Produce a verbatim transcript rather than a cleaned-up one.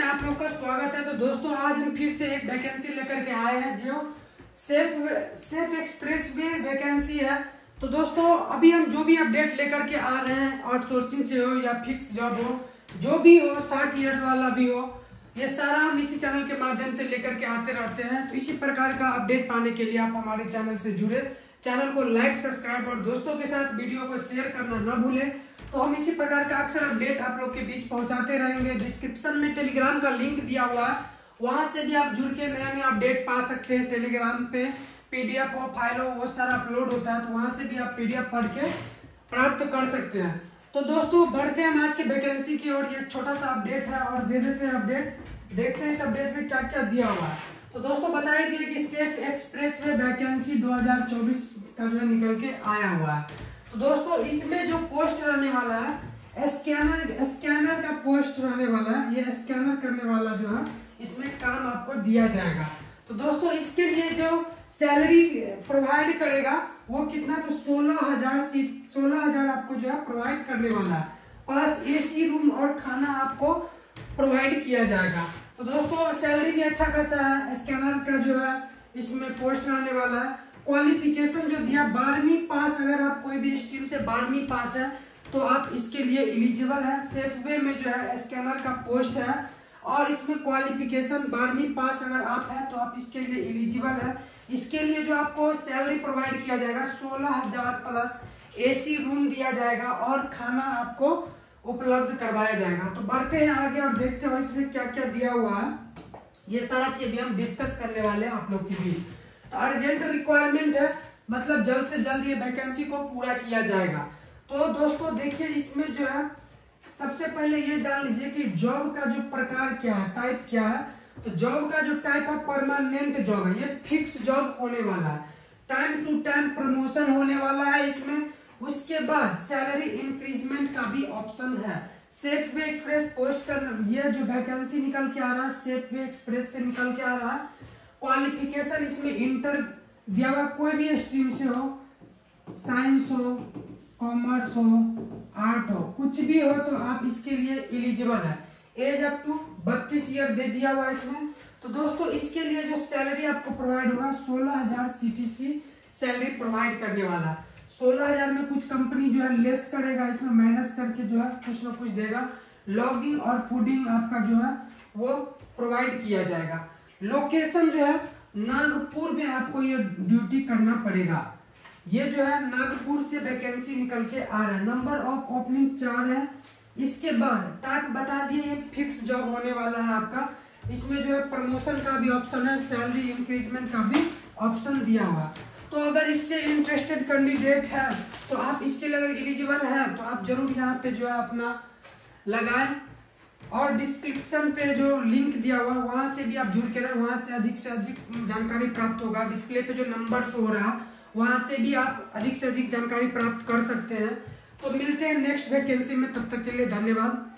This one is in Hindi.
आप लोग का स्वागत है। तो दोस्तों आज हम फिर से एक वैकेंसी लेकर के आए हैं जो सेफ सेफ एक्सप्रेस में वैकेंसी है। तो दोस्तों अभी हम जो भी अपडेट लेकर के आ रहे हैं, आउटसोर्सिंग से हो या फिक्स जॉब हो, जो भी हो, साठ ईयर वाला भी हो, ये सारा हम इसी चैनल के माध्यम से लेकर के आते रहते हैं। तो इसी प्रकार का अपडेट पाने के लिए आप हमारे चैनल से जुड़े, चैनल को लाइक, सब्सक्राइब और दोस्तों के साथ वीडियो को शेयर करना न भूलें। तो हम इसी प्रकार का अक्सर अपडेट आप लोग के बीच पहुंचाते रहेंगे। डिस्क्रिप्शन में टेलीग्राम का लिंक दिया हुआ है, वहां से भी आप जुड़ के नया नया अपडेट पा सकते हैं। टेलीग्राम पे पीडीएफ हो, फाइल हो, वो सारा अपलोड होता है, तो वहां से भी आप पीडीएफ पढ़ के प्राप्त कर सकते हैं। तो दोस्तों बढ़ते हैं आज के वैकेंसी की ओर। ये छोटा सा अपडेट है और दे देते हैं अपडेट, देखते हैं इस अपडेट में क्या क्या दिया हुआ है। तो दोस्तों बता ही दिए कि सेफ एक्सप्रेस में वैकेंसी दो हजार चौबीस का जो है निकल के आया हुआ है। तो दोस्तों इसमें जो पोस्ट रहने वाला है, स्कैनर स्कैनर का पोस्ट रहने वाला है। ये स्कैनर करने वाला जो है इसमें काम आपको दिया जाएगा। तो दोस्तों इसके लिए जो सैलरी प्रोवाइड करेगा वो कितना, तो सोलह हजार सीट सोलह हजार आपको जो है प्रोवाइड करने वाला है, प्लस एसी रूम और खाना आपको प्रोवाइड किया जाएगा। तो दोस्तों सैलरी भी अच्छा खासा है। स्कैनर का जो है इसमें पोस्ट रहने वाला है। क्वालिफिकेशन जो दिया, बारहवीं पास, अगर आप कोई भी स्ट्रीम से बारहवीं पास है तो आप इसके लिए एलिजिबल है। सेफ वे में जो है स्कैनर का पोस्ट है और इसमें क्वालिफिकेशन बारहवीं पास अगर आप है तो आप इसके लिए एलिजिबल है। इसके लिए जो आपको सैलरी प्रोवाइड किया जाएगा सोलह हजार प्लस एसी रूम दिया जाएगा और खाना आपको उपलब्ध करवाया जाएगा। तो बढ़ते हैं आगे और देखते हैं इसमें क्या क्या दिया हुआ है। ये सारा चीज भी हम डिस्कस करने वाले हैं आप लोग के बीच। तो अर्जेंट रिक्वायरमेंट है, मतलब जल्द से जल्द ये वैकेंसी को पूरा किया जाएगा। तो दोस्तों देखिए इसमें जो है सबसे पहले ये जान लीजिए कि जॉब का जो प्रकार क्या है, टाइप क्या है। तो जॉब का जो टाइप ऑफ परमानेंट जॉब है, ये फिक्स जॉब होने वाला है। टाइम टू टाइम प्रमोशन होने वाला है इसमें। उसके बाद सैलरी इंक्रीजमेंट का भी ऑप्शन है। सेफ वे एक्सप्रेस पोस्ट कर, ये जो वैकेंसी निकल के आ रहा है सेफ वे एक्सप्रेस से निकल के आ रहा है। क्वालिफिकेशन इसमें इंटर दिया हुआ, कोई भी स्ट्रीम से हो, साइंस हो, कॉमर्स हो, आर्ट हो, कुछ भी हो तो आप इसके लिए एलिजिबल है। एज अप टू बत्तीस ईयर दे दिया हुआ इसमें। तो दोस्तों इसके लिए जो सैलरी आपको प्रोवाइड होगा सोलह हजार सीटीसी सैलरी प्रोवाइड करने वाला। सोलह हजार में कुछ कंपनी जो है लेस करेगा, इसमें माइनस करके जो है कुछ ना कुछ देगा। लॉगिंग और फूडिंग आपका जो है वो प्रोवाइड किया जाएगा। लोकेशन जो है नागपुर में आपको ये ड्यूटी करना पड़ेगा। ये जो है नागपुर से वैकेंसी निकल के आ रहा है। नंबर ऑफ ओपनिंग चार है। इसके बाद टाइप बता दिए, ये फिक्स जॉब होने वाला है आपका। इसमें जो है प्रमोशन का भी ऑप्शन है, सैलरी इंक्रीजमेंट का भी ऑप्शन दिया हुआ। तो अगर इससे इंटरेस्टेड कैंडिडेट है तो आप इसके लिए अगर एलिजिबल है तो आप जरूर यहाँ पे जो है अपना लगाएं। और डिस्क्रिप्शन पे जो लिंक दिया हुआ वहां से भी आप जुड़ के रहे, वहां से अधिक से अधिक जानकारी प्राप्त होगा। डिस्प्ले पे जो नंबर शो हो रहा वहां से भी आप अधिक से अधिक जानकारी प्राप्त कर सकते हैं। तो मिलते हैं नेक्स्ट वैकेंसी में, तब तक के लिए धन्यवाद।